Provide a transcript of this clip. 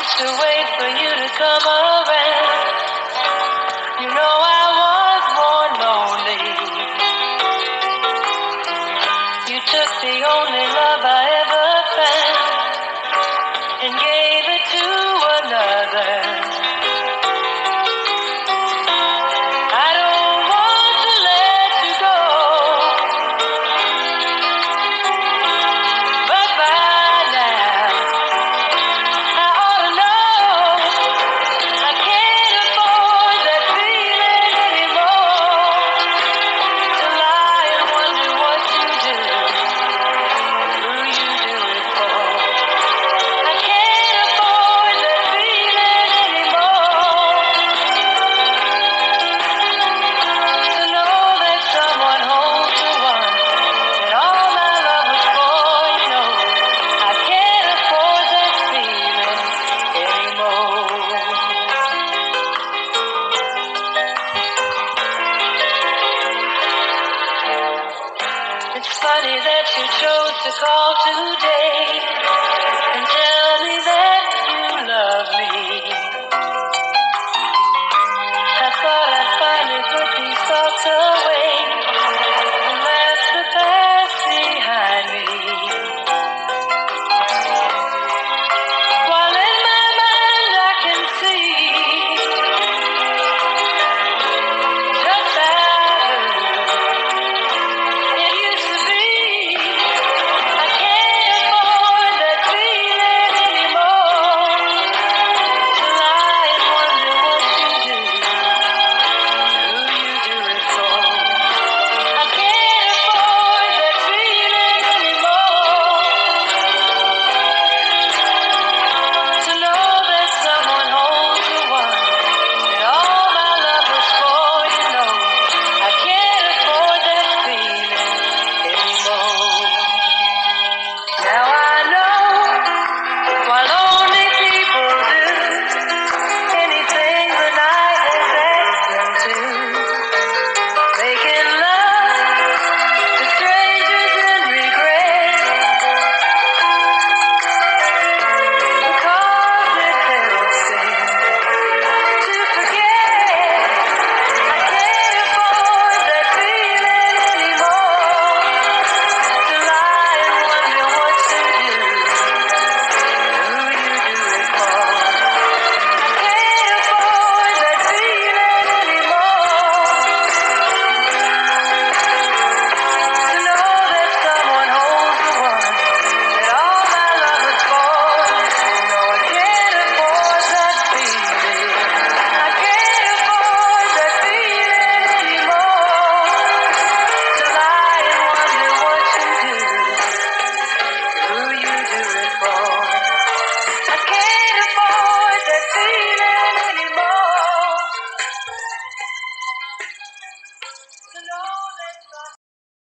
to wait for you to come around. You know I was born lonely. You took the only love I ever found and gave it to another. I don't want to let you go, but by now I ought to know I can't afford that feeling anymore. To lie and wonder what you do, who you do it for. I can't afford that feeling anymore. To know that someone holds the one that all my love was for, I can't afford that feeling anymore. It's funny that you chose to call today.